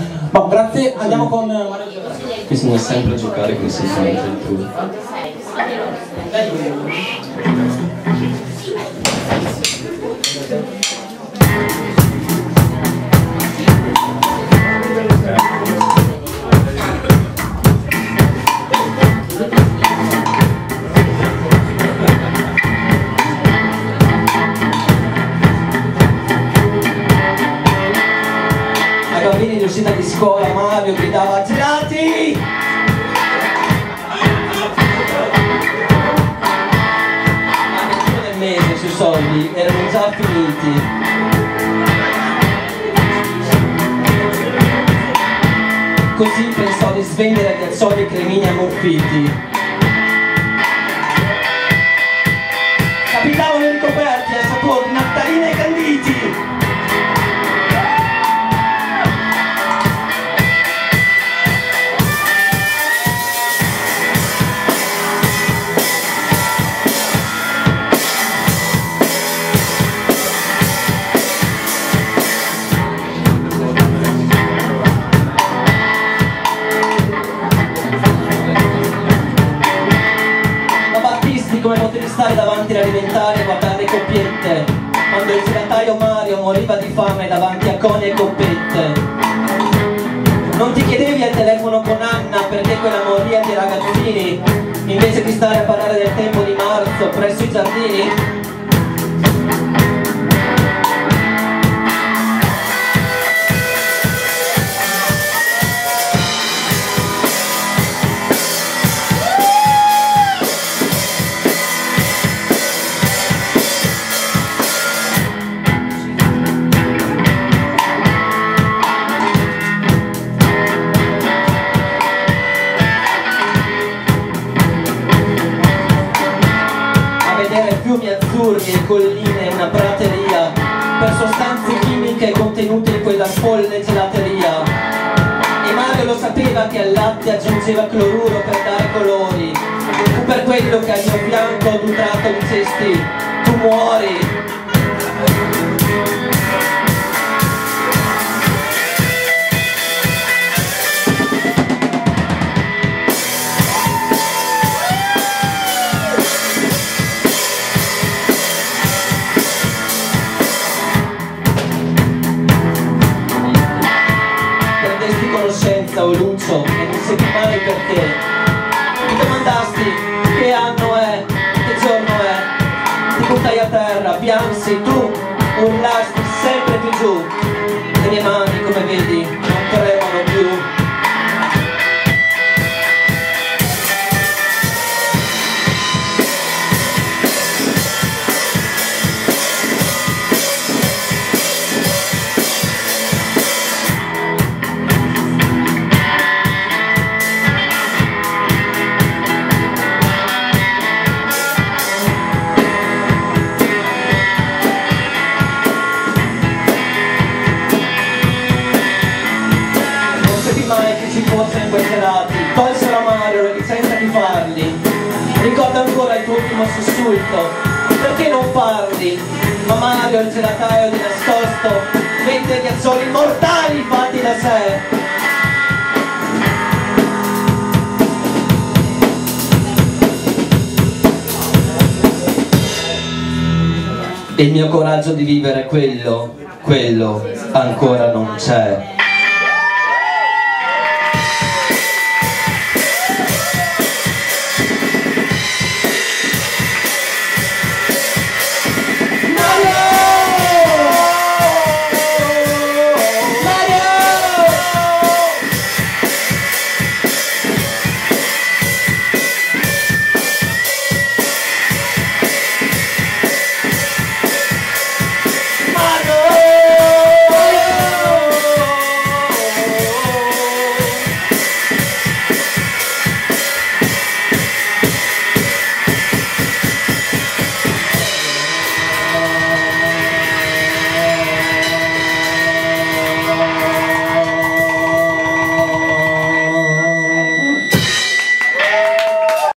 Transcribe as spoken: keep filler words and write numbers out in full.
Boh, grazie, andiamo con Mario Giordano. Bisogna sempre giocare con sei contro il tuo. Ai bambini di uscita di scuola Mario gridava gelati! Ma nel giro del mese sui soldi erano già finiti. Così pensò di svendere ghiaccioli e cremini ammuffiti. Capitavano ricoperti a sapore di naftalina e canditi. Come potevi stare davanti all'alimentare e guardare le coppiette quando il gelataio Mario moriva di fame davanti a coni e coppette? Non ti chiedevi al telefono con Anna perché quella moria di ragazzini invece di stare a parlare del tempo di marzo presso i giardini? Fiumi azzurri e colline e una prateria per sostanze chimiche contenute in quella folle gelateria. E Mario lo sapeva che al latte aggiungeva cloruro per dare colori. Fu per quello che al mio fianco ad un tratto dicesti: tu muori. O Lucio, e non sai mai perché. Ti domandasti che anno è, che giorno è, ti buttai a terra, piansi, tu urlasti sempre più giù. Le mie mani, come vedi, non tremano più. Tolsero a Mario la licenza di farli. Ricorda ancora il tuo ultimo sussulto: perché non parli? Ma Mario, il gelataio di nascosto, vende ghiaccioli immortali fatti da sé. E il mio coraggio di vivere quello, quello ancora non c'è.